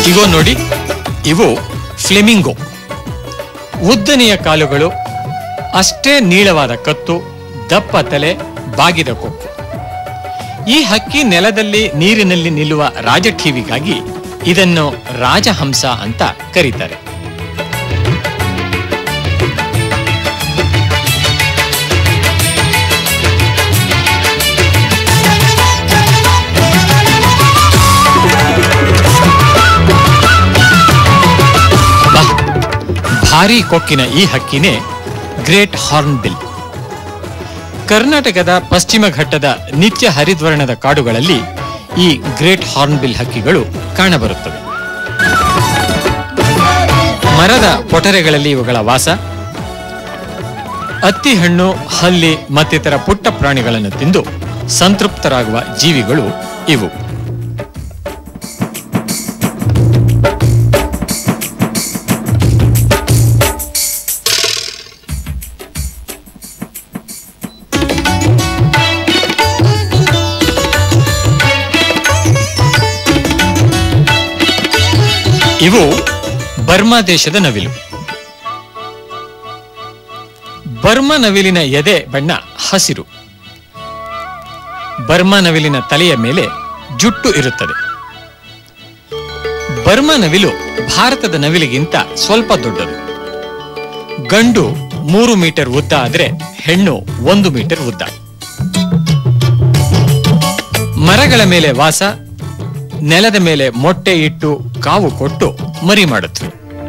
ಇಗೋ ನೋಡಿ, ಇವು ಫ್ಲೆಮಿಂಗೋ. ಉದ್ದನೆಯ ಕಾಲುಗಳು, ಅಷ್ಟೇ ನೀಳವಾದ ಕತ್ತು, ದಪ್ಪ ತಲೆ, ಬಾಗಿದ ಕೊಕ್ಕು. ಈ ಹಕ್ಕಿ ನೆಲದಲ್ಲಿ ನೀರಿನಲ್ಲಿ ನಿಲ್ಲುವ ರಾಜಠೀವಿಗಾಗಿ ಇದನ್ನು ರಾಜಹಂಸ ಅಂತ ಕರೀತಾರೆ. ಭಾರೀ ಕೊಕ್ಕಿನ ಈ ಹಕ್ಕಿನೇ ಗ್ರೇಟ್ ಹಾರ್ನ್ ಬಿಲ್. ಕರ್ನಾಟಕದ ಪಶ್ಚಿಮ ಘಟ್ಟದ ನಿತ್ಯ ಹರಿದ್ವರ್ಣದ ಕಾಡುಗಳಲ್ಲಿ ಈ ಗ್ರೇಟ್ ಹಾರ್ನ್ ಬಿಲ್ ಹಕ್ಕಿಗಳು ಕಾಣಬರುತ್ತವೆ. ಮರದ ಪೊಟರೆಗಳಲ್ಲಿ ಇವುಗಳ ವಾಸ. ಅತ್ತಿ ಹಣ್ಣು, ಹಲ್ಲಿ ಮತ್ತಿತರ ಪುಟ್ಟ ಪ್ರಾಣಿಗಳನ್ನು ತಿಂದು ಸಂತೃಪ್ತರಾಗುವ ಜೀವಿಗಳು ಇವು. ಇವು ಬರ್ಮಾ ದೇಶದ ನವಿಲು. ಬರ್ಮಾ ನವಿಲಿನ ಎದೆ ಬಣ್ಣ ಹಸಿರು. ಬರ್ಮಾ ನವಿಲಿನ ತಲೆಯ ಮೇಲೆ ಜುಟ್ಟು ಇರುತ್ತದೆ. ಬರ್ಮಾ ನವಿಲು ಭಾರತದ ನವಿಲಿಗಿಂತ ಸ್ವಲ್ಪ ದೊಡ್ಡದು. ಗಂಡು 3 ಮೀಟರ್ ಉದ್ದ ಆದರೆ ಹೆಣ್ಣು 1 ಮೀಟರ್ ಉದ್ದ. ಮರಗಳ ಮೇಲೆ ವಾಸ. ನೆಲದ ಮೇಲೆ ಮೊಟ್ಟೆ ಇಟ್ಟು ಕಾವು ಕೊಟ್ಟು ಮರಿ ಮಾಡುತ್ತವೆ.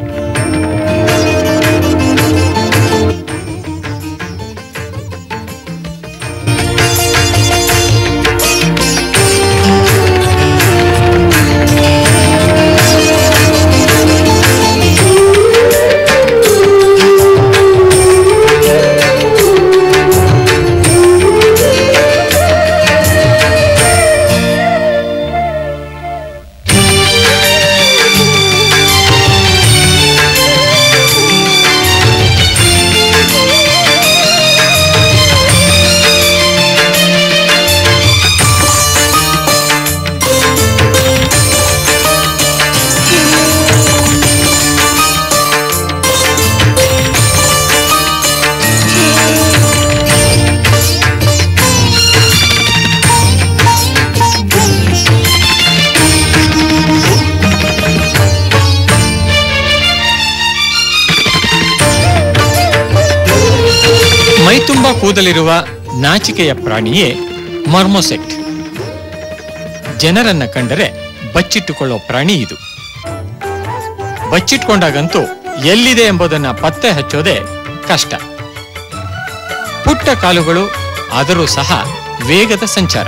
ಮೈತುಂಬ ಕೂದಲಿರುವ ನಾಚಿಕೆಯ ಪ್ರಾಣಿಯೇ ಮಾರ್ಮೊಸೆಟ್. ಜನರನ್ನ ಕಂಡರೆ ಬಚ್ಚಿಟ್ಟುಕೊಳ್ಳೋ ಪ್ರಾಣಿ ಇದು. ಬಚ್ಚಿಟ್ಕೊಂಡಾಗಂತೂ ಎಲ್ಲಿದೆ ಎಂಬುದನ್ನ ಪತ್ತೆ ಹಚ್ಚೋದೇ ಕಷ್ಟ. ಪುಟ್ಟ ಕಾಲುಗಳು, ಆದರೂ ಸಹ ವೇಗದ ಸಂಚಾರ.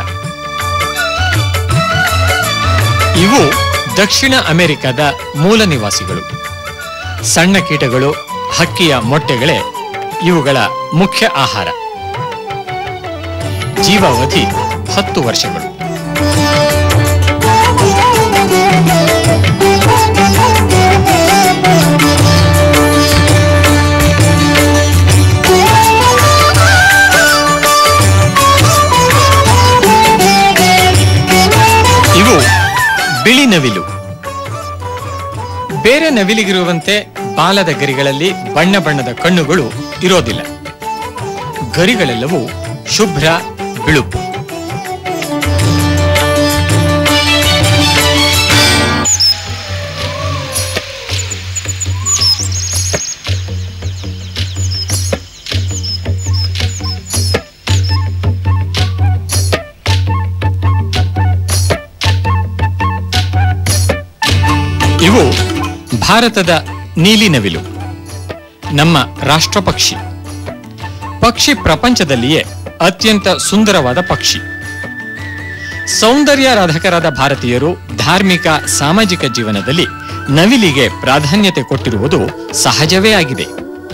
ಇವು ದಕ್ಷಿಣ ಅಮೆರಿಕದ ಮೂಲ ನಿವಾಸಿಗಳು. ಸಣ್ಣ ಕೀಟಗಳು, ಹಕ್ಕಿಯ ಮೊಟ್ಟೆಗಳೇ ಇವುಗಳ ಮುಖ್ಯ ಆಹಾರ. ಜೀವಾವಧಿ 10 ವರ್ಷಗಳು. ಇವು ಬಿಳಿ ನವಿಲು. ಬೇರೆ ನವಿಲಿಗಿರುವಂತೆ ಬಾಲದ ಗರಿಗಳಲ್ಲಿ ಬಣ್ಣ ಬಣ್ಣದ ಕಣ್ಣುಗಳು ಇರೋದಿಲ್ಲ. ಗರಿಗಳೆಲ್ಲವೂ ಶುಭ್ರ ಬಿಳುಪು. ಇವು ಭಾರತದ ನೀಲಿ ನವಿಲು, ನಮ್ಮ ರಾಷ್ಟ್ರ ಪಕ್ಷಿ. ಪಕ್ಷಿ ಪ್ರಪಂಚದಲ್ಲಿಯೇ ಅತ್ಯಂತ ಸುಂದರವಾದ ಪಕ್ಷಿ. ಸೌಂದರ್ಯಾರಾಧಕರಾದ ಭಾರತೀಯರು ಧಾರ್ಮಿಕ, ಸಾಮಾಜಿಕ ಜೀವನದಲ್ಲಿ ನವಿಲಿಗೆ ಪ್ರಾಧಾನ್ಯತೆ ಕೊಟ್ಟಿರುವುದು ಸಹಜವೇ ಆಗಿದೆ.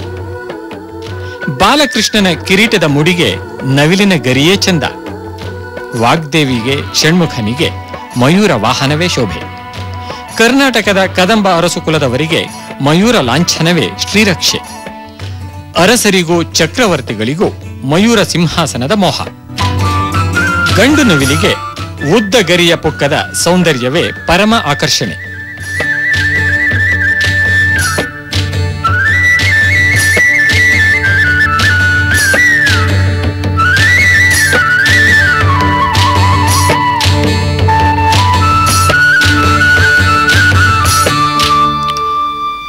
ಬಾಲಕೃಷ್ಣನ ಕಿರೀಟದ ಮುಡಿಗೆ ನವಿಲಿನ ಗರಿಯೇ ಚಂದ. ವಾಗ್ದೇವಿಗೆ, ಷಣ್ಮುಖನಿಗೆ ಮಯೂರ ವಾಹನವೇ ಶೋಭೆ. ಕರ್ನಾಟಕದ ಕದಂಬ ಅರಸು ಕುಲದವರಿಗೆ ಮಯೂರ ಲಾಂಛನವೇ ಶ್ರೀರಕ್ಷೆ. ಅರಸರಿಗೂ ಚಕ್ರವರ್ತಿಗಳಿಗೂ ಮಯೂರ ಸಿಂಹಾಸನದ ಮೋಹ. ಗಂಡು ನವಿಲಿಗೆ ಉದ್ದ ಗರಿಯ ಪುಕ್ಕದ ಸೌಂದರ್ಯವೇ ಪರಮ ಆಕರ್ಷಣೆ.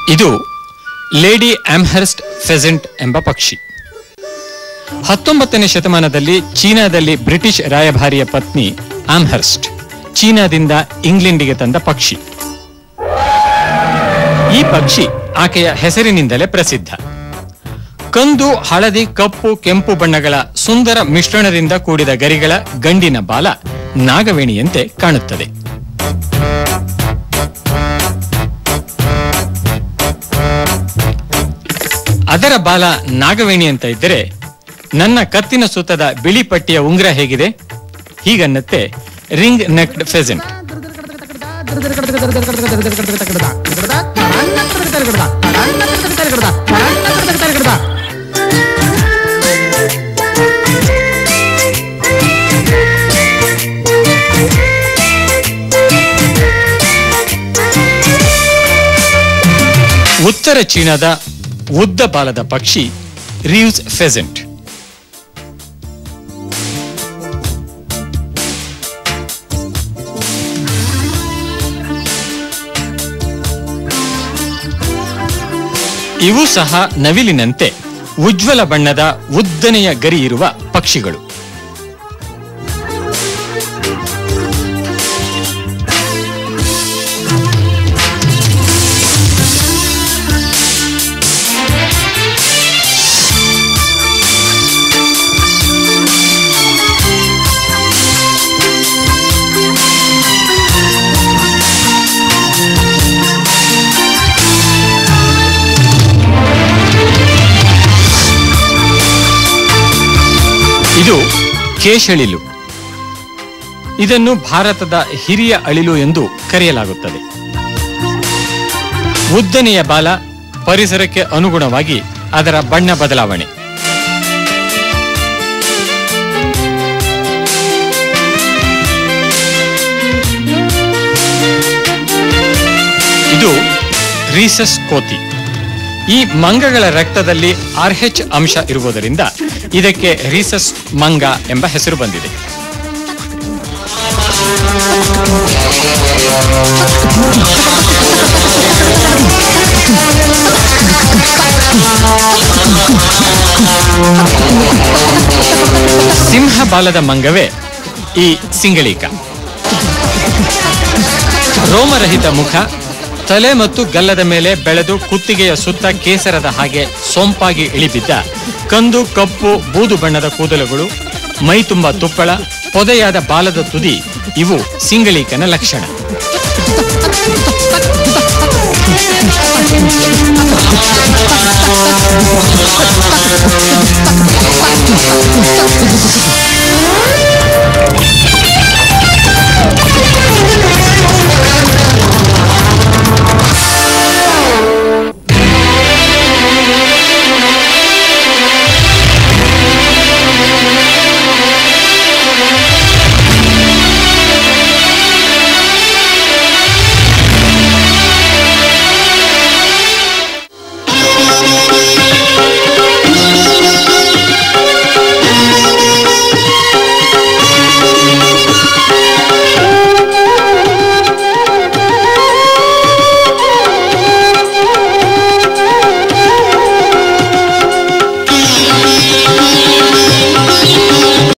ಇದು ಲೇಡಿ ಆಮ್ಹರ್ಸ್ಟ್ ಫೆಸೆಂಟ್ ಎಂಬ ಪಕ್ಷಿ. 19ನೇ ಶತಮಾನದಲ್ಲಿ ಚೀನಾದಲ್ಲಿ ಬ್ರಿಟಿಷ್ ರಾಯಭಾರಿಯ ಪತ್ನಿ ಆಮ್ಹರ್ಸ್ಟ್ ಚೀನಾದಿಂದ ಇಂಗ್ಲೆಂಡಿಗೆ ತಂದ ಪಕ್ಷಿ. ಈ ಪಕ್ಷಿ ಆಕೆಯ ಹೆಸರಿನಿಂದಲೇ ಪ್ರಸಿದ್ಧ. ಕಂದು, ಹಳದಿ, ಕಪ್ಪು, ಕೆಂಪು ಬಣ್ಣಗಳ ಸುಂದರ ಮಿಶ್ರಣದಿಂದ ಕೂಡಿದ ಗರಿಗಳ ಗಂಡಿನ ಬಾಲ ನಾಗವೇಣಿಯಂತೆ ಕಾಣುತ್ತದೆ. ಅದರ ಬಾಲ ನಾಗವೇಣಿ ಅಂತ ಇದ್ದರೆ ನನ್ನ ಕತ್ತಿನ ಸುತ್ತದ ಬಿಳಿ ಪಟ್ಟಿಯ ಉಂಗುರ ಹೇಗಿದೆ? ಹೀಗನ್ನತ್ತೆ ರಿಂಗ್ ನೆಕ್ಡ್ ಫೆಸೆಂಟ್. ಉತ್ತರ ಚೀನಾದ ಉದ್ದ ಬಾಲದ ಪಕ್ಷಿ ರೀವ್ಸ್ ಫೆಸೆಂಟ್. ಇವು ಸಹ ನವಿಲಿನಂತೆ ಉಜ್ವಲ ಬಣ್ಣದ ಉದ್ದನೆಯ ಗರಿ ಇರುವ ಪಕ್ಷಿಗಳು. ಇದು ಕೇಶಳಿಲು. ಇದನ್ನು ಭಾರತದ ಹಿರಿಯ ಅಳಿಲು ಎಂದು ಕರೆಯಲಾಗುತ್ತದೆ. ಉದ್ದನೆಯ ಬಾಲ, ಪರಿಸರಕ್ಕೆ ಅನುಗುಣವಾಗಿ ಅದರ ಬಣ್ಣ ಬದಲಾವಣೆ. ಇದು ರೀಸಸ್ ಕೋತಿ. ಈ ಮಂಗಗಳ ರಕ್ತದಲ್ಲಿ RH ಅಂಶ ಇರುವುದರಿಂದ ಇದಕ್ಕೆ ರೀಸಸ್ ಮಂಗ ಎಂಬ ಹೆಸರು ಬಂದಿದೆ. ಸಿಂಹ ಬಾಲದ ಮಂಗವೇ ಈ ಸಿಂಗಳೀಕ. ರೋಮರಹಿತ ಮುಖ, ತಲೆ ಮತ್ತು ಗಲ್ಲದ ಮೇಲೆ ಬೆಳೆದು ಕುತ್ತಿಗೆಯ ಸುತ್ತ ಕೇಸರದ ಹಾಗೆ ಸೊಂಪಾಗಿ ಇಳಿಬಿದ್ದ ಕಂದು, ಕಪ್ಪು, ಬೂದು ಬಣ್ಣದ ಕೂದಲುಗಳು, ಮೈ ತುಂಬ ತುಪ್ಪಳ, ಪೊದೆಯಾದ ಬಾಲದ ತುದಿ ಇವು ಸಿಂಗಳೀಕನ ಲಕ್ಷಣ.